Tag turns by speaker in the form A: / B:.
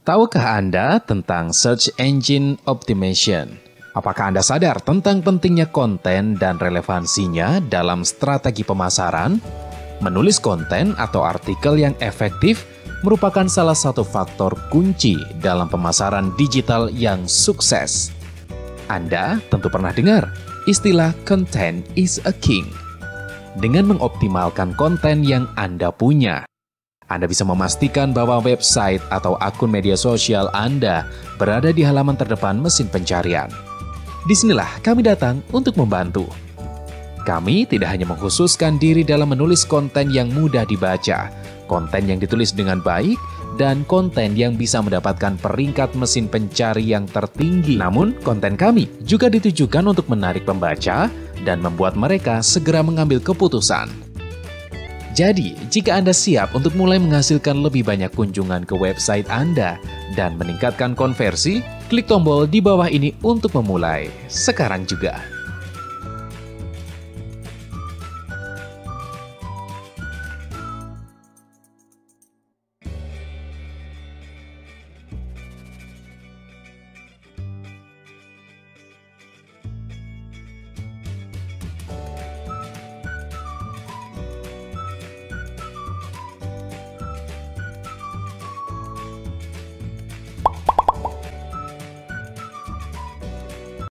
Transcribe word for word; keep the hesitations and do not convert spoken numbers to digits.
A: Tahukah Anda tentang Search Engine Optimization? Apakah Anda sadar tentang pentingnya konten dan relevansinya dalam strategi pemasaran? Menulis konten atau artikel yang efektif merupakan salah satu faktor kunci dalam pemasaran digital yang sukses. Anda tentu pernah dengar istilah "content is a king". Dengan mengoptimalkan konten yang Anda punya, Anda bisa memastikan bahwa website atau akun media sosial Anda berada di halaman terdepan mesin pencarian. Disinilah kami datang untuk membantu. Kami tidak hanya mengkhususkan diri dalam menulis konten yang mudah dibaca, konten yang ditulis dengan baik, dan konten yang bisa mendapatkan peringkat mesin pencari yang tertinggi. Namun, konten kami juga ditujukan untuk menarik pembaca dan membuat mereka segera mengambil keputusan. Jadi, jika Anda siap untuk mulai menghasilkan lebih banyak kunjungan ke website Anda dan meningkatkan konversi, klik tombol di bawah ini untuk memulai sekarang juga.